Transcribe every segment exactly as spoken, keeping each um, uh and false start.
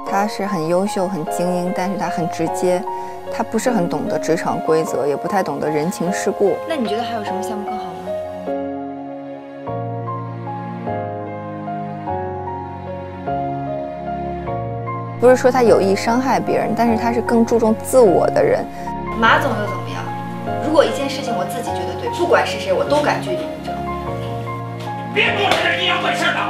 他是很优秀、很精英，但是他很直接，他不是很懂得职场规则，也不太懂得人情世故。 那你觉得还有什么项目更好吗？ 不是说他有意伤害别人，但是他是更注重自我的人。 马总又怎么样？如果一件事情我自己觉得对，不管是谁，我都敢据理力争。 别跟我这是一样回事的。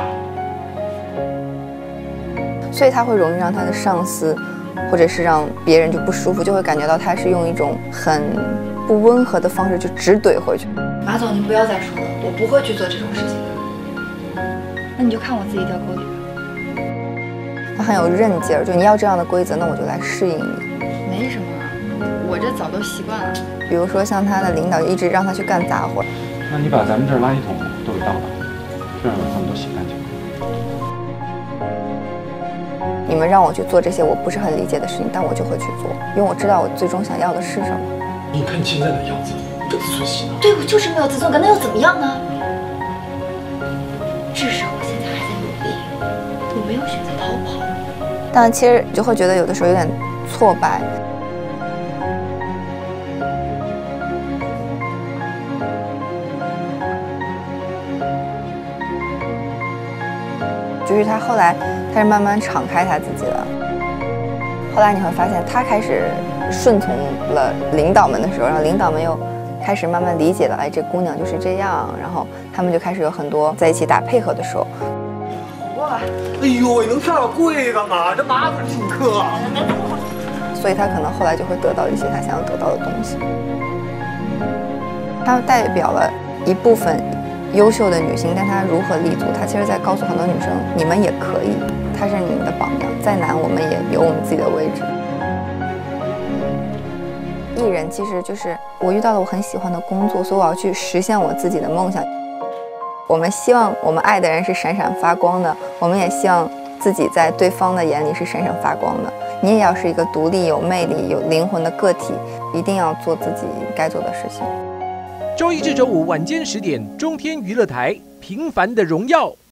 所以他会容易让他的上司，或者是让别人就不舒服，就会感觉到他是用一种很不温和的方式就直怼回去。 马总，您不要再说了，我不会去做这种事情的。那你就看我自己掉沟里吧。 他很有韧劲儿，就你要这样的规则，那我就来适应你。 没什么，我这早都习惯了。 比如说像他的领导一直让他去干杂活， 那你把咱们这儿垃圾桶都给倒了，这样他们都洗干净。 你们让我去做这些我不是很理解的事情，但我就会去做，因为我知道我最终想要的是什么。 你看你现在的样子，不自尊心啊！ 对，我就是没有自尊感，那又怎么样呢？至少我现在还在努力，我没有选择逃跑。 但其实就会觉得有的时候有点挫败。就是他后来他是慢慢敞开他自己了，后来你会发现他开始顺从了领导们的时候，然后领导们又开始慢慢理解了，哎，这姑娘就是这样，然后他们就开始有很多在一起打配合的时候。 哇，哎呦，你能跳到贵干嘛？这麻烦请客。 所以他可能后来就会得到一些他想要得到的东西。他代表了一部分优秀的女性，但她如何立足？她其实在告诉很多女生，你们也可以，她是你们的榜样。再难，我们也有我们自己的位置。艺人其实就是我遇到了我很喜欢的工作，所以我要去实现我自己的梦想。我们希望我们爱的人是闪闪发光的，我们也希望自己在对方的眼里是闪闪发光的。你也要是一个独立、有魅力、有灵魂的个体，一定要做自己该做的事情。 周一至周五晚间十点，中天娱乐台《平凡的荣耀》。